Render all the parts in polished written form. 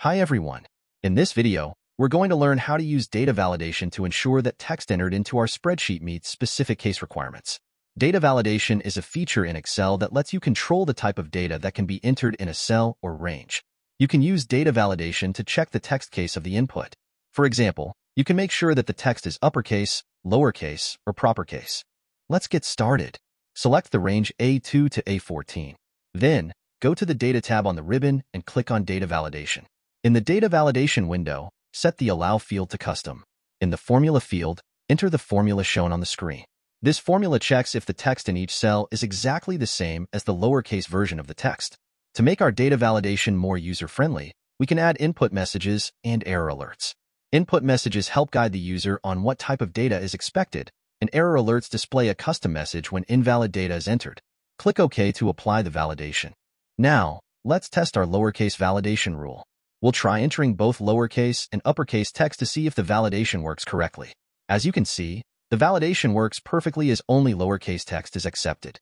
Hi everyone. In this video, we're going to learn how to use data validation to ensure that text entered into our spreadsheet meets specific case requirements. Data validation is a feature in Excel that lets you control the type of data that can be entered in a cell or range. You can use data validation to check the text case of the input. For example, you can make sure that the text is uppercase, lowercase, or propercase. Let's get started. Select the range A2 to A14. Then, go to the Data tab on the ribbon and click on Data Validation. In the Data Validation window, set the Allow field to Custom. In the Formula field, enter the formula shown on the screen. This formula checks if the text in each cell is exactly the same as the lowercase version of the text. To make our data validation more user-friendly, we can add input messages and error alerts. Input messages help guide the user on what type of data is expected, and error alerts display a custom message when invalid data is entered. Click OK to apply the validation. Now, let's test our lowercase validation rule. We'll try entering both lowercase and uppercase text to see if the validation works correctly. As you can see, the validation works perfectly as only lowercase text is accepted.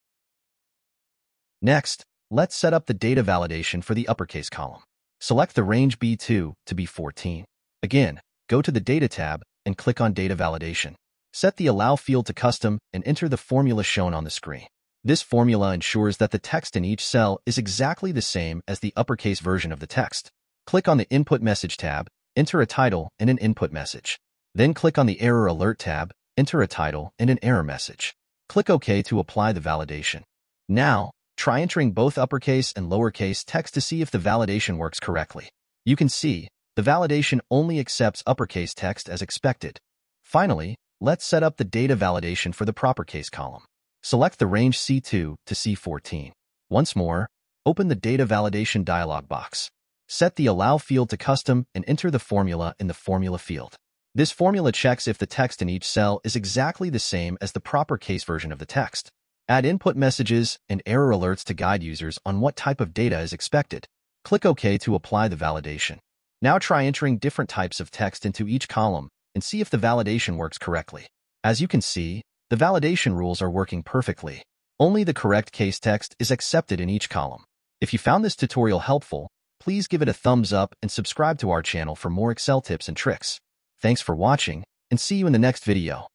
Next, let's set up the data validation for the uppercase column. Select the range B2 to B14. Again, go to the Data tab and click on Data Validation. Set the Allow field to Custom and enter the formula shown on the screen. This formula ensures that the text in each cell is exactly the same as the uppercase version of the text. Click on the Input Message tab, enter a title and an input message. Then click on the Error Alert tab, enter a title and an error message. Click OK to apply the validation. Now, try entering both uppercase and lowercase text to see if the validation works correctly. You can see, the validation only accepts uppercase text as expected. Finally, let's set up the data validation for the propercase column. Select the range C2 to C14. Once more, open the Data Validation dialog box. Set the Allow field to Custom and enter the formula in the Formula field. This formula checks if the text in each cell is exactly the same as the proper case version of the text. Add input messages and error alerts to guide users on what type of data is expected. Click OK to apply the validation. Now try entering different types of text into each column and see if the validation works correctly. As you can see, the validation rules are working perfectly. Only the correct case text is accepted in each column. If you found this tutorial helpful, please give it a thumbs up and subscribe to our channel for more Excel tips and tricks. Thanks for watching, and see you in the next video.